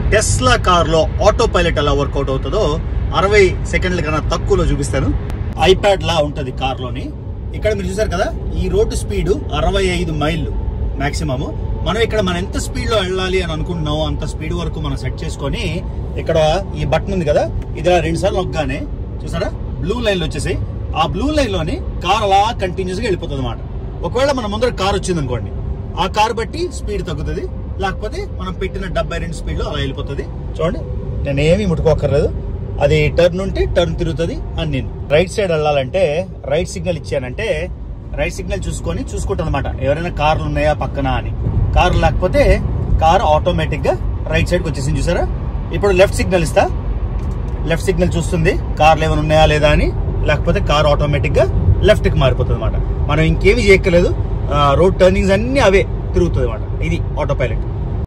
Tesla car లో auto pilot ఎలా workout అవుతుందో 60 సెకండ్ల కన్నా తక్కువలో చూపిస్తాను. ఐప్యాడ్ లా ఉంటది కార్ లోని. ఇక్కడ మీరు చూసారు కదా, ఈ రోడ్డు స్పీడ్ 65 మైళ్ళు మాక్సిమం. మనం ఇక్కడ మనం ఎంత స్పీడ్ లో వెళ్ళాలి అని అనుకుంటున్నామో అంత స్పీడ్ వరకు మనం సెట్ చేసుకొని, ఇక్కడ ఈ బటన్ ఉంది కదా, ఇది 2 సార్లు నొక్కగానే చూసారా బ్లూ లైన్ లో వచ్చేసి, ఆ బ్లూ లైన్ లోని కార్ అలా కంటిన్యూస్ గా వెళ్ళిపోతుంది అనమాట. ఒకవేళ మన ముందర కార్ వచ్చింది అనుకోండి, ఆ కార్ బట్టి స్పీడ్ తగ్గుతుంది, లేకపోతే మనం పెట్టిన 72 స్పీడ్ లో అలా వెళ్ళిపోతుంది. చూడండి, నేను ఏమీ ముట్టుకోకర్లేదు, అది టర్న్ ఉంటే టర్న్ తిరుగుతుంది. అని నేను రైట్ సైడ్ వెళ్ళాలంటే రైట్ సిగ్నల్ ఇచ్చానంటే రైట్ సిగ్నల్ చూసుకుంటుంది అనమాట, ఎవరైనా కార్లు ఉన్నాయా పక్కన అని. కార్ లేకపోతే కార్ ఆటోమేటిక్ గా రైట్ సైడ్కి వచ్చేసింది. చూసారా, ఇప్పుడు లెఫ్ట్ సిగ్నల్ ఇస్తా, లెఫ్ట్ సిగ్నల్ చూస్తుంది కార్లు ఏమైనా ఉన్నాయా లేదా అని, లేకపోతే కార్ ఆటోమేటిక్ గా లెఫ్ట్ కి మారిపోతుంది అనమాట. మనం ఇంకేమి చేయక్కర్లేదు, రోడ్ టర్నింగ్స్ అన్ని అవే తిరుగుతుంది అనమాట. ఇది ఆటో పైలట్.